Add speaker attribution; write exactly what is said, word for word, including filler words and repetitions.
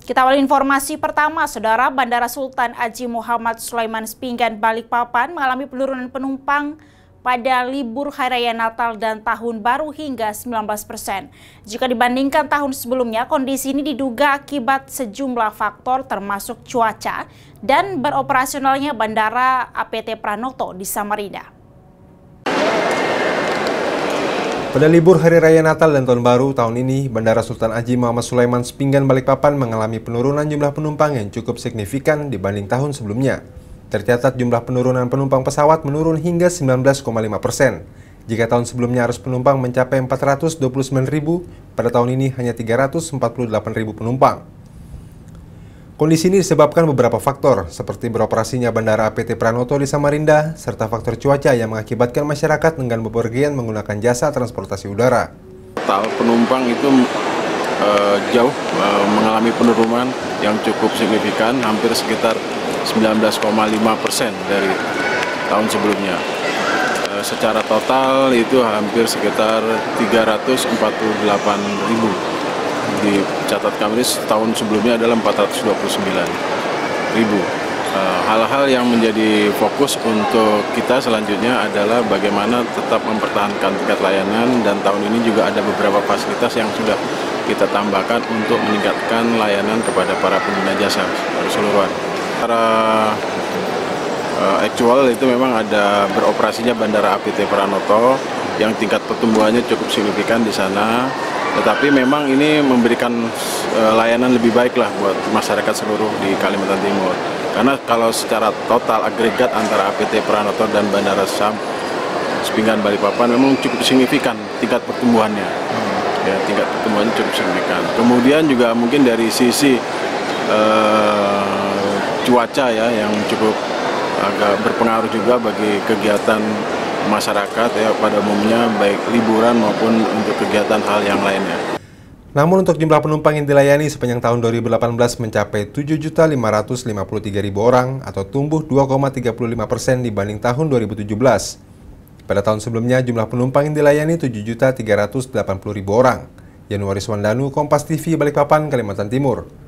Speaker 1: Kita awal informasi pertama, Saudara. Bandara Sultan Haji Muhammad Sulaiman Spinggan Balikpapan mengalami penurunan penumpang pada libur Hari Raya Natal dan Tahun Baru hingga sembilan belas persen. Jika dibandingkan tahun sebelumnya, kondisi ini diduga akibat sejumlah faktor termasuk cuaca dan beroperasionalnya Bandara A P T Pranoto di Samarinda.
Speaker 2: Pada libur Hari Raya Natal dan Tahun Baru tahun ini, Bandara Sultan Haji Muhammad Sulaiman Spinggan Balikpapan mengalami penurunan jumlah penumpang yang cukup signifikan dibanding tahun sebelumnya. Tercatat jumlah penurunan penumpang pesawat menurun hingga sembilan belas koma lima persen. Jika tahun sebelumnya arus penumpang mencapai empat ratus dua puluh sembilan ribu, pada tahun ini hanya tiga ratus empat puluh delapan ribu penumpang. Kondisi ini disebabkan beberapa faktor, seperti beroperasinya Bandara A P T Pranoto di Samarinda, serta faktor cuaca yang mengakibatkan masyarakat enggan bepergian menggunakan jasa transportasi udara.
Speaker 3: Total penumpang itu uh, jauh uh, mengalami penurunan yang cukup signifikan, hampir sekitar sembilan belas koma lima persen dari tahun sebelumnya. Uh, secara total itu hampir sekitar tiga ratus empat puluh delapan ribu. Dicatat kami tahun sebelumnya adalah empat ratus dua puluh sembilan ribu. Hal-hal yang menjadi fokus untuk kita selanjutnya adalah bagaimana tetap mempertahankan tingkat layanan, dan tahun ini juga ada beberapa fasilitas yang sudah kita tambahkan untuk meningkatkan layanan kepada para pengguna jasa keseluruhan. Secara uh, aktual itu memang ada beroperasinya Bandara A P T Pranoto yang tingkat pertumbuhannya cukup signifikan di sana. Tetapi memang ini memberikan uh, layanan lebih baik lah buat masyarakat seluruh di Kalimantan Timur. Karena kalau secara total agregat antara A P T Pranoto dan Bandara Sam Spinggan Balikpapan memang cukup signifikan tingkat pertumbuhannya. Hmm. Ya, tingkat pertumbuhannya cukup signifikan. Kemudian juga mungkin dari sisi uh, cuaca ya yang cukup agak berpengaruh juga bagi kegiatan masyarakat ya pada umumnya, baik liburan maupun untuk kegiatan hal yang lainnya.
Speaker 2: Namun untuk jumlah penumpang yang dilayani sepanjang tahun dua ribu delapan belas mencapai tujuh juta lima ratus lima puluh tiga ribu orang atau tumbuh dua koma tiga puluh lima persen dibanding tahun dua ribu tujuh belas. Pada tahun sebelumnya jumlah penumpang yang dilayani tujuh juta tiga ratus delapan puluh ribu orang. Yanuaris Wandanu, Kompas T V, Balikpapan, Kalimantan Timur.